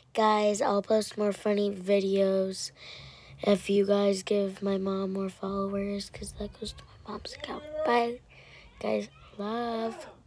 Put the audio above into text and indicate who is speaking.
Speaker 1: Guys, I'll post more funny videos if you guys give my mom more followers, because that goes to my mom's account. Bye, guys. Love.